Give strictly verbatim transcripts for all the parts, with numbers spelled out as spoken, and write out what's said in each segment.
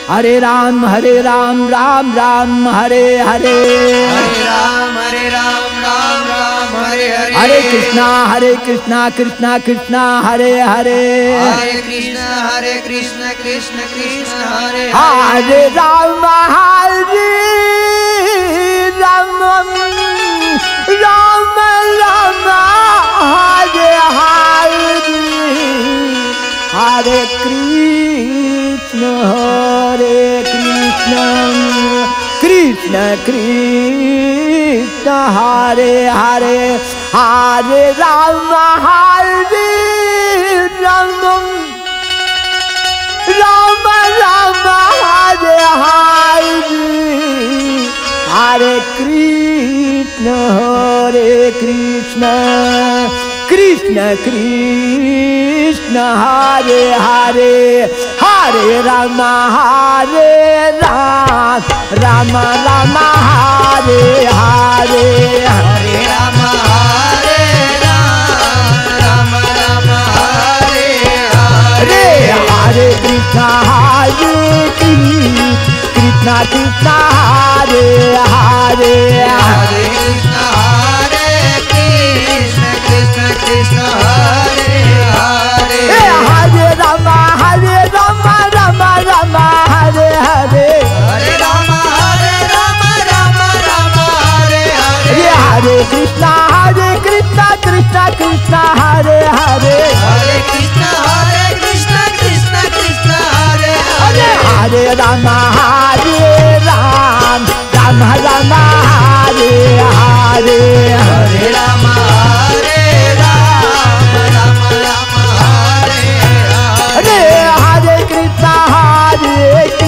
Hare Ram Hare Ram Ram Ram Hare Hare, Hare Ram Hare Ram Ram Ram Hare Hare, Hare Krishna Hare Krishna Krishna Krishna Hare Hare, Hare Krishna Hare Krishna Krishna Krishna Hare Hare Ram Hare Ram Ram Ram Hare Hare, Hare Krishna Hare Krishna Krishna Krishna Hare Hare, Hare Ram Hare Ram Ram Ram Hare Hare, Hare Krishna Hare Krishna Krishna Krishna Hare Hare, Hare Ram Hare Ram Ram Ram Hare Hare, Hare Ram Hare Ram Ram Ram Hare Hare, Hare Krishna Hare Krishna Krishna Hare Hare, Hare Krishna Hare Krishna Krishna Krishna Hare Hare, Hare Ram Hare Ram Ram Ram Hare Hare, Hare Ram Hare Ram Ram Ram Hare Hare, Hare Krishna Hare Krishna Krishna Krishna Hare Hare, Hare Krishna Hare Krishna Krishna Krishna Hare Hare, Hare Ram Hare Ram Ram Ram Hare Hare, Hare Ram Hare Ram Ram Ram Hare Hare, Hare Krishna Hare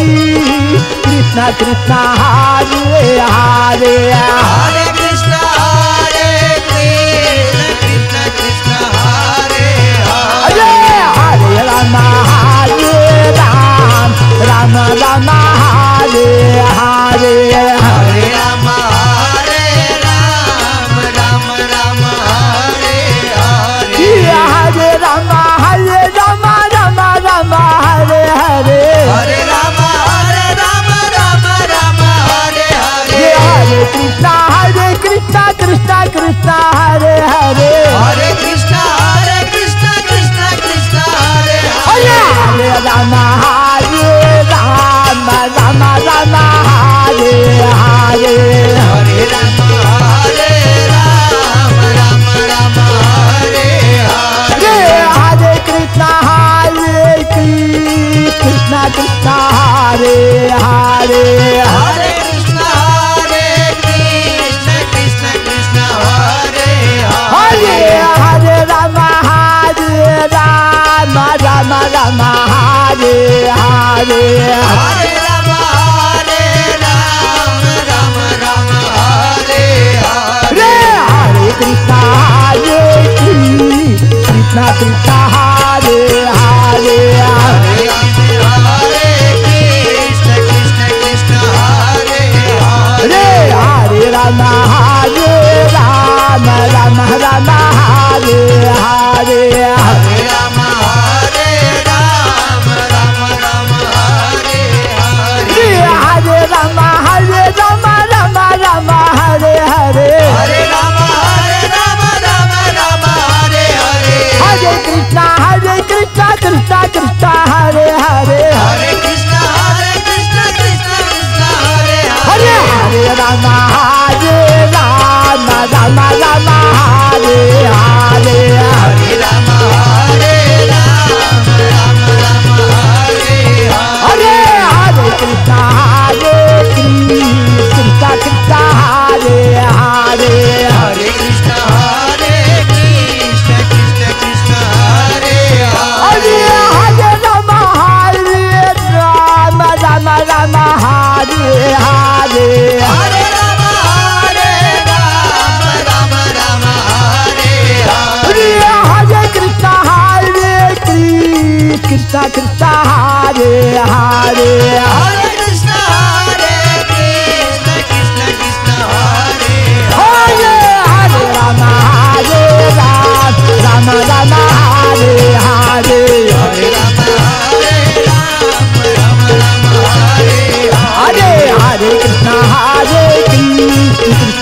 Krishna Krishna Hare Hare, Hare Krishna Hare Krishna Krishna Krishna Hare Hare, Hare Ram Hare Ram Ram Ram Hare Hare, Hare Ram Hare Ram Ram Ram Hare Hare, Hare Ram Hare Ram Ram Ram Hare Hare, Hare Ram Hare Ram Ram Ram Hare Hare, Hare Krishna Hare Krishna Krishna Krishna Hare Hare, Hare Krishna Hare Krishna Krishna Krishna Hare Hare, Hare Ram Hare Ram Ram Ram Hare Hare, Hare Ram Hare Ram Ram Ram Hare Hare, Hare Krishna Hare Krishna Krishna Hare Hare, Hare Krishna Hare Krishna Krishna Krishna Hare Hare Hare, Hare Ram Hare Ram Ram Ram Hare Hare, Hare Ram Hare Ram Ram Ram Hare Hare, Hare Krishna Hare Krishna Krishna Hare Hare, Hare Hare Krishna Krishna Krishna Hare Hare, Hare Ram Hare Ram Ram Ram Hare Hare, Hare Ram Hare Ram Ram Ram Hare Hare, Hare Ram Hare Ram Ram Ram Hare Hare, Hare Ram Hare Ram Ram Ram Hare Hare, Hare Krishna Hare Krishna Krishna Krishna Hare Hare, Hare Krishna Hare Krishna Krishna Krishna Hare Hare Hare, Hare Ram Hare Ram Ram Ram Hare Hare, Hare Ram Hare Ram Ram Ram Hare Hare Hare, Hare Krishna Hare Krishna Krishna Hare Hare, Hare Krishna Hare Krishna Krishna Krishna Hare Hare Hare, Hare Ram Hare Ram Ram Ram Hare Hare, Hare Ram Hare Ram Ram Ram Hare Hare Hare, Hare Krishna Hare Krishna Krishna Hare Hare, Hare Krishna Hare Krishna Krishna Krishna Hare Hare Hare, Hare Ram Hare Ram Ram Ram Hare Hare, Hare Ram Hare Ram Ram Ram Hare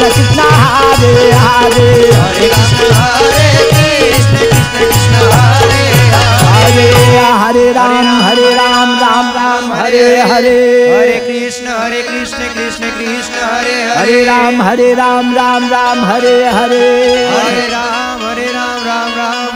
Krishna Hare Hare Hare Krishna Hare Krishna Krishna Krishna Hare Hare Hare Ram Hare Ram Ram Ram Hare Hare Hare Krishna Hare Krishna Krishna Krishna Hare Hare Ram Hare Ram Ram Ram Hare Hare Hare Ram Hare Ram Ram Ram